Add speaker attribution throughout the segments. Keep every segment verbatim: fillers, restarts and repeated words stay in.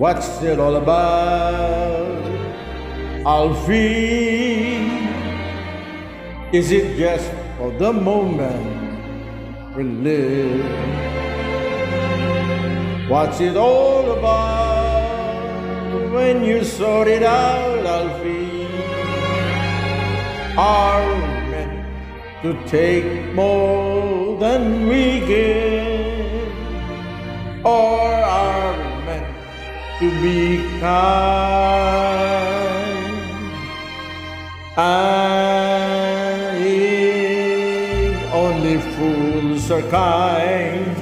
Speaker 1: What's it all about, Alfie? Is it just for the moment we live? What's it all about when you sort it out, Alfie? Are we meant to take more than we give, or are we meant to be kind? And if only fools are kind,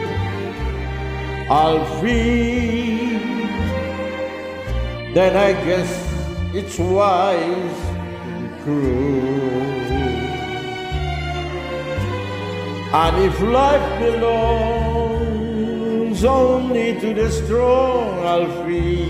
Speaker 1: Alfie, then I guess it's wise and cruel. And if life belongs only to the strong, Alfie,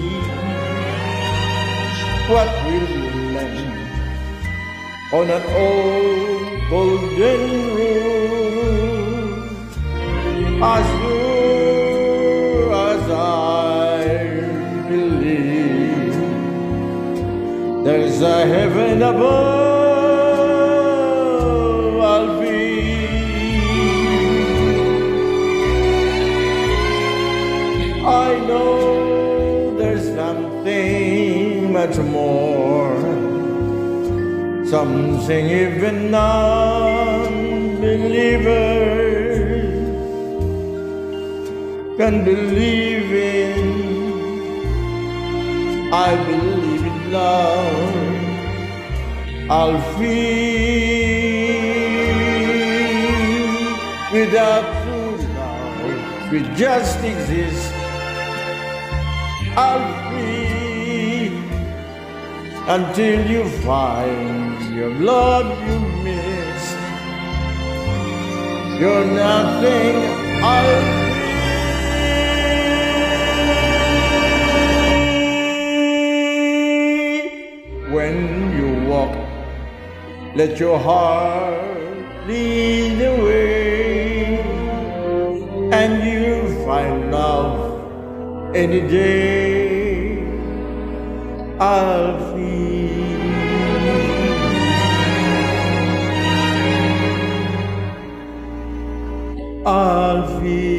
Speaker 1: what will you lend on an old golden rule? As sure as I believe there's a heaven above, Alfie, I know there's something much more, something even non-believers can believe in. I believe in love, Alfie. Without true love, we just exist, Alfie, until you find your love you missed. You're nothing, Alfie. When you walk, let your heart lead the way, and you'll find love any day, Alfie. Alfie.